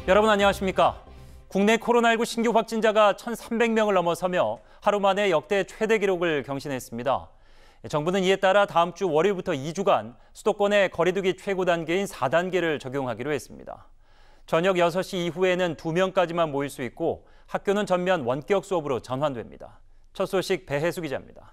여러분 안녕하십니까? 국내 코로나19 신규 확진자가 1,300명을 넘어서며 하루 만에 역대 최대 기록을 경신했습니다. 정부는 이에 따라 다음 주 월요일부터 2주간 수도권의 거리 두기 최고 단계인 4단계를 적용하기로 했습니다. 저녁 6시 이후에는 2명까지만 모일 수 있고 학교는 전면 원격 수업으로 전환됩니다. 첫 소식 배혜수 기자입니다.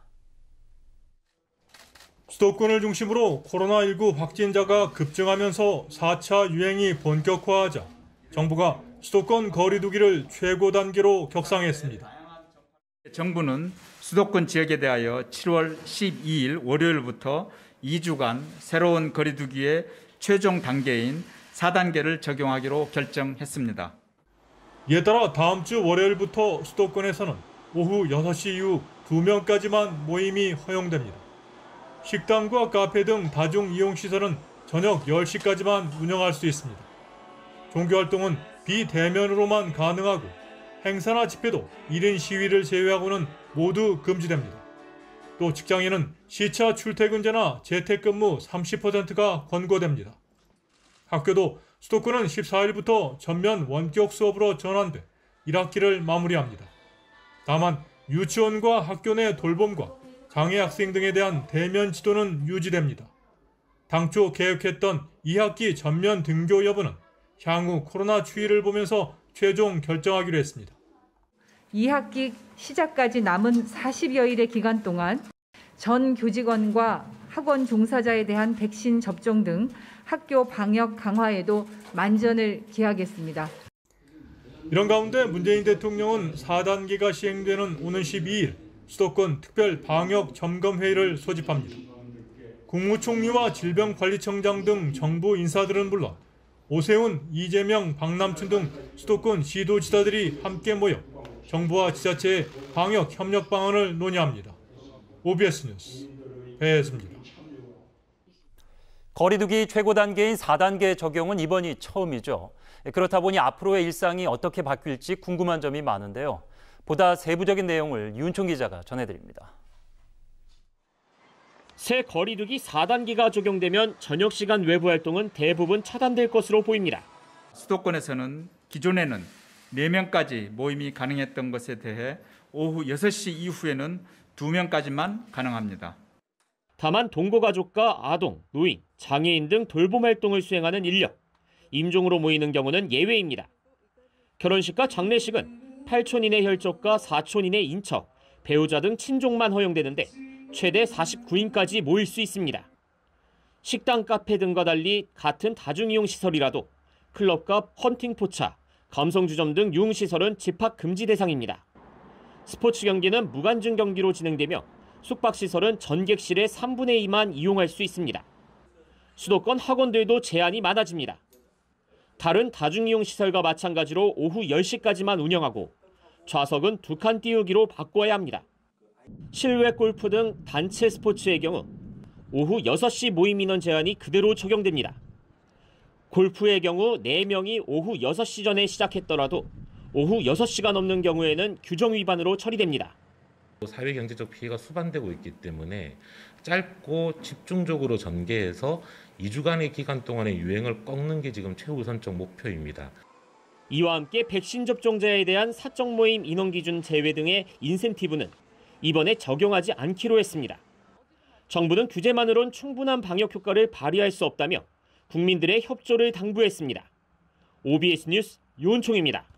수도권을 중심으로 코로나19 확진자가 급증하면서 4차 유행이 본격화하자 정부가 수도권 거리 두기를 최고 단계로 격상했습니다. 정부는 수도권 지역에 대하여 7월 12일 월요일부터 2주간 새로운 거리 두기의 최종 단계인 4단계를 적용하기로 결정했습니다. 이에 따라 다음 주 월요일부터 수도권에서는 오후 6시 이후 2명까지만 모임이 허용됩니다. 식당과 카페 등 다중이용시설은 저녁 10시까지만 운영할 수 있습니다. 종교활동은 비대면으로만 가능하고 행사나 집회도 1인 시위를 제외하고는 모두 금지됩니다. 또 직장인은 시차 출퇴근제나 재택근무 30%가 권고됩니다. 학교도 수도권은 14일부터 전면 원격 수업으로 전환돼 1학기를 마무리합니다. 다만 유치원과 학교 내 돌봄과 장애 학생 등에 대한 대면 지도는 유지됩니다. 당초 계획했던 2학기 전면 등교 여부는 향후 코로나 추이를 보면서 최종 결정하기로 했습니다. 2학기 시작까지 남은 40여일의 기간 동안 전 교직원과 학원 종사자에 대한 백신 접종 등 학교 방역 강화에도 만전을 기하겠습니다. 이런 가운데 문재인 대통령은 4단계가 시행되는 오는 12일 수도권 특별 방역 점검회의를 소집합니다. 국무총리와 질병관리청장 등 정부 인사들은 물론 오세훈, 이재명, 박남춘 등 수도권 시도지사들이 함께 모여 정부와 지자체의 방역 협력 방안을 논의합니다. OBS 뉴스 배혜수입니다. 거리 두기 최고 단계인 4단계 적용은 이번이 처음이죠. 그렇다 보니 앞으로의 일상이 어떻게 바뀔지 궁금한 점이 많은데요. 보다 세부적인 내용을 윤총 기자가 전해드립니다. 새 거리 두기 4단계가 적용되면 저녁 시간 외부 활동은 대부분 차단될 것으로 보입니다. 수도권에서는 기존에는 4명까지 모임이 가능했던 것에 대해 오후 6시 이후에는 2명까지만 가능합니다. 다만 동거가족과 아동, 노인, 장애인 등 돌봄 활동을 수행하는 인력, 임종으로 모이는 경우는 예외입니다. 결혼식과 장례식은 8촌 이내 혈족과 4촌 이내 인척, 배우자 등 친족만 허용되는데 최대 49인까지 모일 수 있습니다. 식당, 카페 등과 달리 같은 다중이용 시설이라도 클럽과 헌팅포차, 감성주점 등 유흥시설은 집합 금지 대상입니다. 스포츠 경기는 무관중 경기로 진행되며 숙박시설은 전객실의 3분의 2만 이용할 수 있습니다. 수도권 학원들도 제한이 많아집니다. 다른 다중이용시설과 마찬가지로 오후 10시까지만 운영하고 좌석은 2칸 띄우기로 바꿔야 합니다. 실외 골프 등 단체 스포츠의 경우 오후 6시 모임 인원 제한이 그대로 적용됩니다. 골프의 경우 4명이 오후 6시 전에 시작했더라도 오후 6시가 넘는 경우에는 규정 위반으로 처리됩니다. 사회경제적 피해가 수반되고 있기 때문에 짧고 집중적으로 전개해서 2주간의 기간 동안의 유행을 꺾는 게 지금 최우선적 목표입니다. 이와 함께 백신 접종자에 대한 사적 모임 인원 기준 제외 등의 인센티브는 이번에 적용하지 않기로 했습니다. 정부는 규제만으론 충분한 방역 효과를 발휘할 수 없다며 국민들의 협조를 당부했습니다. OBS 뉴스 윤총입니다.